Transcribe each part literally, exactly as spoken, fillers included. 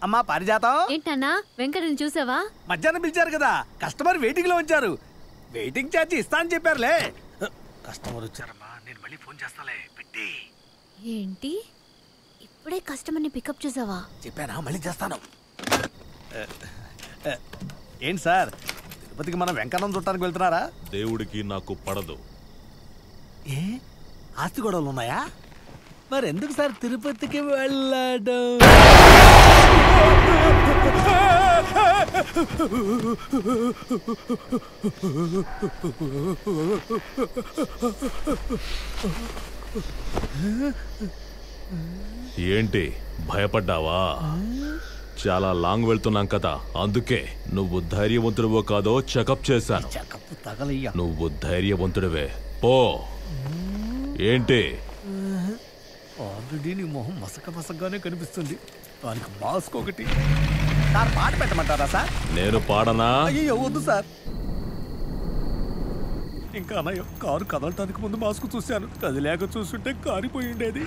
అమ్మా పారిజాతం. ఏంటన్నా వెంకటని చూసావా? మధ్యాహ్నం పిలిచారు కదా, కస్టమర్ వెయిటింగ్ లో ఉంచారు. వెయిటింగ్ ఛార్జ్ ఇస్తా అని చెప్పారులే. కస్టమర్ వచ్చారమ్మా, నేను మళ్ళీ ఫోన్ చేస్తాలే. పెట్టి ఏంటి ఇప్పుడే కస్టమర్ని పికప్ చేసావా? చెప్పానా, మళ్ళీ చేస్తాను. ఏంటి సార్, తిరుపతికి మనం వెంకన్నం చుట్టానికి వెళ్తున్నారా? దేవుడికి నాకు పడదు. ఏ ఆస్తి గొడవలు ఉన్నాయా? మరి ఎందుకు సార్ తిరుపతికి వెళ్ళడం? ఏంటి భయపడ్డావా? చాలా లాంగ్ వెళ్తున్నాం కదా, అందుకే నువ్వు ధైర్యవంతుడివో కాదో చెకప్ చేశాను. నువ్వు ధైర్యవంతుడివే, పో. ఏంటి ఆల్రెడీ నీ మొహం మసక మసకగానే కనిపిస్తుంది, దానికి మాస్క్ ఒకటి. సార్ పాట పెట్టమంటారా సార్? నేను పాడనా? అయ్యో వద్దు సార్. ఇంకా అన్నయ్య, కారు కదలటానికి ముందు మాస్క్ చూశాను, కదిలేక చూస్తుంటే కారిపోయి ఉండేది.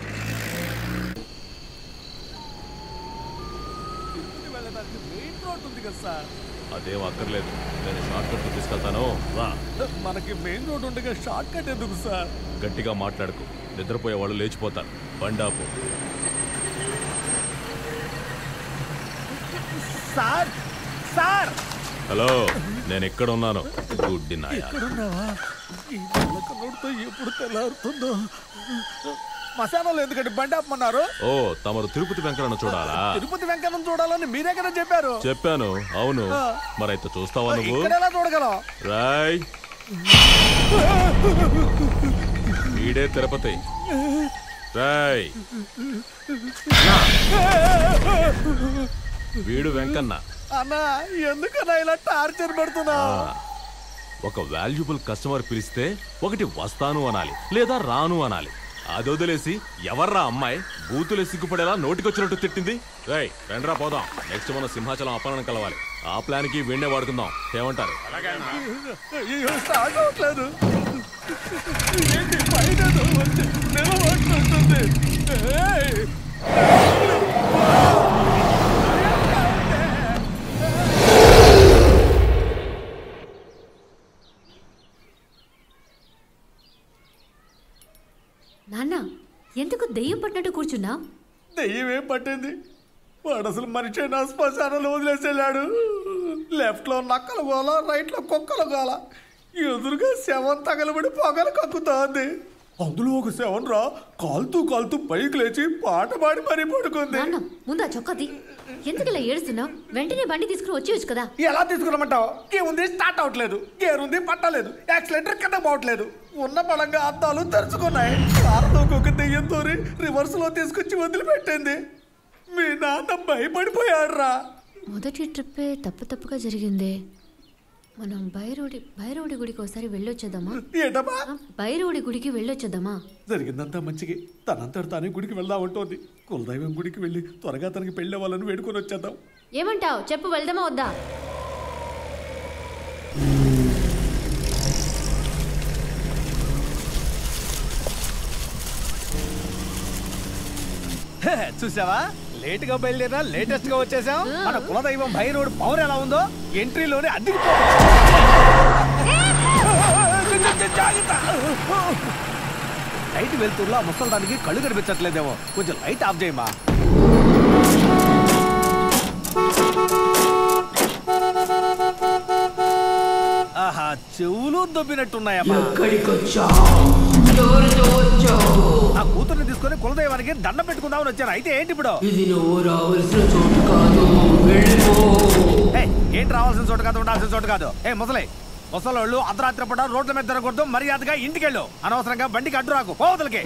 మెయిన్ రోడ్ ఉంది కదా సార్? అదేం అక్కర్లేదు, నేను షార్ట్ కట్ తీసుకెళ్తాను, రా. మనకి మెయిన్ రోడ్ ఉండగా షార్ట్ కట్ ఎందుకు సార్? గట్టిగా మాట్లాడుకు, నిద్రపోయే వాళ్ళు లేచిపోతారు. బండాపు. సార్ సార్ హలో, నేను ఎక్కడ ఉన్నాను? గుడ్డి నాయ. ఎప్పుడు తెల్లారుతుందో. మశానంలో ఎందుకంటే బండి ఆపమన్నారు? ఓ, తమరు తిరుపతి వెంకన్న చూడాలా? తిరుపతి వెంకన్నం చూడాలని మీరే కదా చెప్పారు. చెప్పాను, అవును. మరైతే చూస్తావా నువ్వు? ఎలా చూడగలవు? రాయ్, వీడే తిరుపతి. రాయ్, వీడు వెంకన్న. అన్నా, ఎందుకన్నా ఇలా టార్చర్ పెడుతున్నా? ఒక వాల్యుబుల్ కస్టమర్ పిలిస్తే ఒకటి వస్తాను అనాలి, లేదా రాను అనాలి. అది వదిలేసి ఎవర్రా అమ్మాయి బూతులే సిగ్గుపడేలా నోటికొచ్చినట్టు తిట్టింది. రేయ్ రండ్రా పోదాం, నెక్స్ట్ మనం సింహాచలం అపహరణ కలవాలి. ఆ ప్లాన్ కి వీణ్ణే వాడుకుందాం, ఏమంటారు? నాన్న, ఎందుకు దెయ్యం పట్టినట్టు కూర్చున్నా? దెయ్యం ఏం పట్టింది? వాడు అసలు మనిషి నా శ్మశానంలో వదిలేసి వెళ్ళాడు. లెఫ్ట్ లో నక్కల గోల, రైట్ లో కుక్కల గోల, ఎదురుగా శవం తగలబడి పొగలు కక్కుతోంది. అందులో ఒక శవం రా కాలుతూ కాలుతూ పైకి లేచి పాట పాడి మరీ పడుకుంది. ముందా చొక్కది, ఎందుకు ఇలా ఏడుస్తున్నావు? వెంటనే బండి తీసుకుని వచ్చేయచ్చు కదా. ఎలా తీసుకురమ్మంటావు? గేముంది, స్టార్ట్ అవట్లేదు. గేరుంది, పట్టలేదు. యాక్సిలేటర్ కింద పోవట్లేదు. ఉన్న బలంగా అద్దాలు తెరుచుకున్నాయి. కారులోకి ఒక దెయ్యంతో రివర్స్ లో తీసుకొచ్చి వదిలిపెట్టింది. మీ నాన్న భయపడిపోయాడు రా. మొదటి ట్రిప్పే తప్పు తప్పుగా జరిగింది. మనం భైరవుడి భైరవుడి గుడికి ఒకసారి వెళ్ళొచ్చేద్దామా? ఏంటమ్మా? భైరవుడి గుడికి వెళ్ళొచ్చేద్దామా? జరిగిందంతా మంచిగా తనంతటి తానే గుడికి వెళ్దాం అంటోంది. కులదైవం గుడికి వెళ్ళి త్వరగా తనకి పెళ్లి వాళ్ళని వేడుకొని వచ్చేద్దాం. ఏమంటావు చెప్పు, వెళ్దామా వద్దా? చూసావా, లేట్ గా బయలుదేరా లేటెస్ట్ గా వచ్చేసాం. మన కులదైవం భైరవుడు పవర్ ఎలా ఉందో ఎంట్రీలోనే అద్దెకి లైట్ వెళ్తున్నా ముసల్దానికి కళ్ళు కనిపించట్లేదేమో, కొంచెం లైట్ ఆఫ్ చేయమా. ఆహా, చెవులు దొబ్బినట్టున్నాయమ్మా. ఆ కూతుర్ని తీసుకొని కులదైవానికి దండం పెట్టుకుందామని వచ్చాను. అయితే ఏంటి ఇప్పుడు? ఏంటి రావాల్సిన చోటు కాదు, ఉండాల్సిన చోటు కాదు. ఏ ముసలే, ముసలోళ్ళు అర్ధరాత్రి పూట రోడ్ల మీద తిరగకూడదు. మర్యాదగా ఇంటికెళ్ళు. అనవసరంగా బండికి అడ్డు రాకు, పోవతలకి.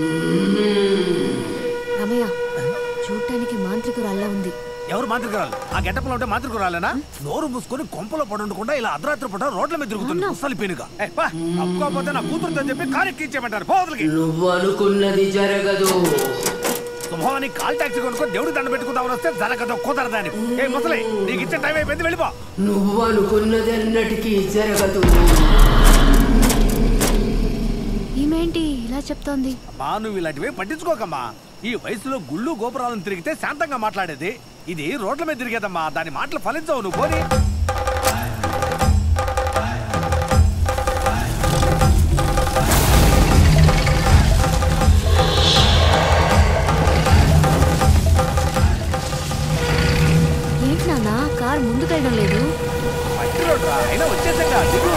రమయ్య, చూడటానికి మాంత్రికురాల్లా ఉంది. ఎవరు మాంత్రికురాలు? ఆ గెటప్లో ఉంటే మాంత్రికురాలేనా? నోరు మూసుకొని కొంపలో పడుండకుండా ఇలా అర్ధరాత్రి పూట రోడ్ల మీద తిరుగుతుంది ముసలి పీనుగా. అప్పుకోకపోతే నా కూతురుతో చెప్పి కారు ఎక్కించేయమంటారు, పోవతలకి. నువ్వు అనుకున్నది జరగదు. శుభమని కాల్ టాక్సీ కొనుక్కొని దేవుడికి దండ పెట్టుకుందామని వస్తే జరగదు, కుదరదాని. ఏ ముసలి, నీకు ఇచ్చే టైం అయిపోయింది, వెళ్ళిపో. నువ్వు అనుకున్నది అన్నటికీ జరగదు. ఈమెంటి ఇలా చెప్తోంది? అమ్మా, నువ్వు ఇలాంటివి పట్టించుకోకమ్మా. ఈ వయసులో గుళ్ళు గోపురాలను తిరిగితే శాంతంగా మాట్లాడేది. ఇది రోడ్ల మీద తిరిగేదమ్మా, దాని మాటలు ఫలించవు. నువ్వు పోనీ. ఏంటి నాన్న కార్ ముందుకెళ్ళడం లేదు? మట్టి రోడ్ రా, అయినా వచ్చేసాక దిగు.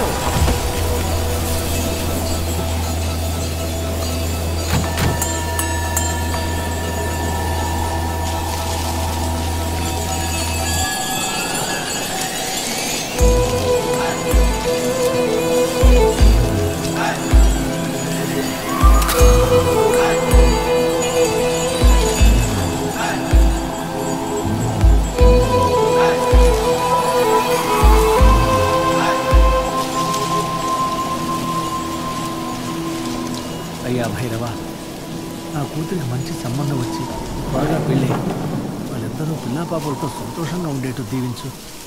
అయ్యా భైరవ, నా కూతురికి మంచి సంబంధం వచ్చి త్వరగా పెళ్ళి వాళ్ళిద్దరూ పిల్లాపాపలతో సంతోషంగా ఉండేట్టు దీవించు.